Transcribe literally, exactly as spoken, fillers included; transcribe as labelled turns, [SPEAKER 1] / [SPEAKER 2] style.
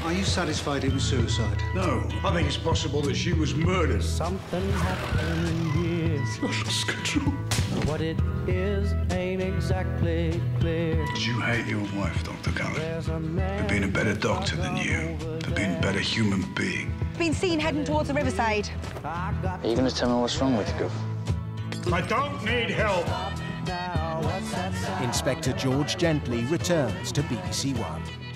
[SPEAKER 1] Are you satisfied it was suicide?
[SPEAKER 2] No. I think it's possible that she was murdered.
[SPEAKER 3] Something happened here.
[SPEAKER 2] I lost control.
[SPEAKER 3] What it is ain't exactly clear.
[SPEAKER 2] Did you hate your wife, Doctor Cullen?
[SPEAKER 3] There's a man
[SPEAKER 2] For being a better doctor than you. For being a better human being.
[SPEAKER 4] Been seen heading towards the riverside.
[SPEAKER 3] I got
[SPEAKER 5] Are you going to tell me what's wrong with you?
[SPEAKER 2] I don't need help.
[SPEAKER 3] now. What's that sound?
[SPEAKER 6] Inspector George Gently returns to B B C One.